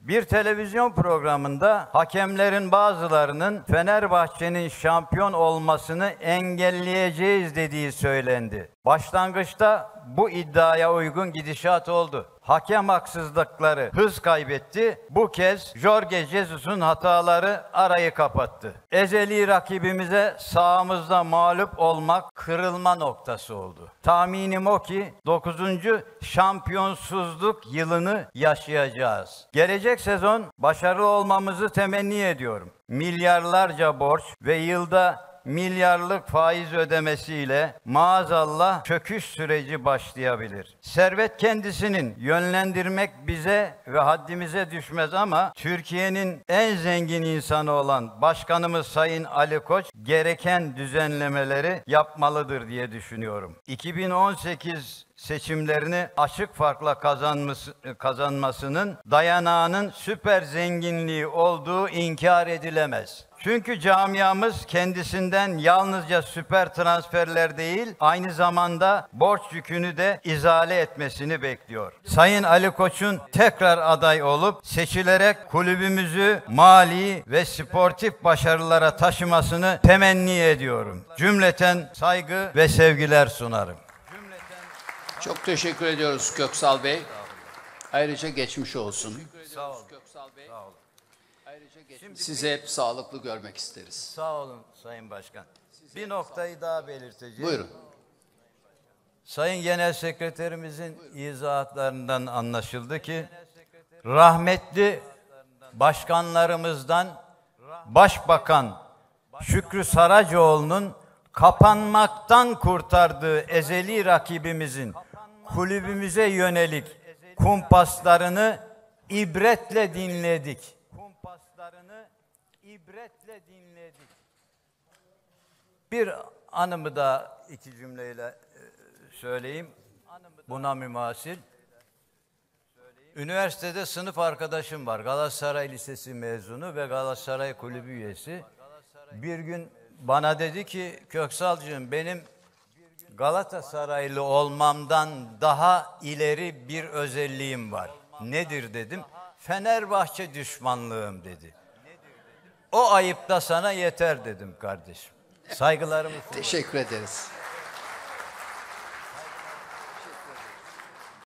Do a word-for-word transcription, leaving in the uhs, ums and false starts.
Bir televizyon programında hakemlerin bazılarının Fenerbahçe'nin şampiyon olmasını engelleyeceğiz dediği söylendi. Başlangıçta bu iddiaya uygun gidişat oldu. Hakem haksızlıkları hız kaybetti. Bu kez Jorge Jesus'un hataları arayı kapattı. Ezeli rakibimize sahamızda mağlup olmak kırılma noktası oldu. Tahminim o ki dokuzuncu şampiyonsuzluk yılını yaşayacağız. Gelecek sezon başarılı olmamızı temenni ediyorum. Milyarlarca borç ve yılda milyarlık faiz ödemesiyle maazallah çöküş süreci başlayabilir. Servet kendisinin, yönlendirmek bize ve haddimize düşmez ama Türkiye'nin en zengin insanı olan Başkanımız Sayın Ali Koç gereken düzenlemeleri yapmalıdır diye düşünüyorum. iki bin on sekiz seçimlerini açık farkla kazanması, kazanmasının dayanağının süper zenginliği olduğu inkar edilemez. Çünkü camiamız kendisinden yalnızca süper transferler değil, aynı zamanda borç yükünü de izale etmesini bekliyor. Sayın Ali Koç'un tekrar aday olup seçilerek kulübümüzü mali ve sportif başarılara taşımasını temenni ediyorum. Cümleten saygı ve sevgiler sunarım. Çok teşekkür ediyoruz Köksal Bey. Ayrıca geçmiş olsun. Sağ olun. Sağ olun. Sizi hep sağlıklı görmek isteriz. Sağ olun Sayın Başkan. Bir noktayı daha belirteceğim. Buyurun. Sayın Genel Sekreterimizin izahatlarından anlaşıldı ki rahmetli başkanlarımızdan Başbakan Şükrü Saracoğlu'nun kapanmaktan kurtardığı ezeli rakibimizin kulübümüze yönelik kumpaslarını ibretle dinledik. Kumpaslarını ibretle dinledik. Bir anımı da iki cümleyle söyleyeyim. Buna mümasil. Üniversitede sınıf arkadaşım var. Galatasaray Lisesi mezunu ve Galatasaray Kulübü üyesi. Bir gün bana dedi ki, Köksalcığım benim Galatasaraylı olmamdan daha ileri bir özelliğim var. Nedir dedim. Fenerbahçe düşmanlığım dedi. O ayıp da sana yeter dedim kardeşim. Saygılarımı sunarım. Teşekkür ederiz.